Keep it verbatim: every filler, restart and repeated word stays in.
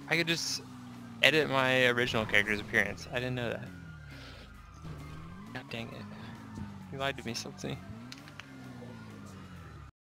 I could just edit my original character's appearance. I didn't know that. God dang it. You lied to me, Stiltzy.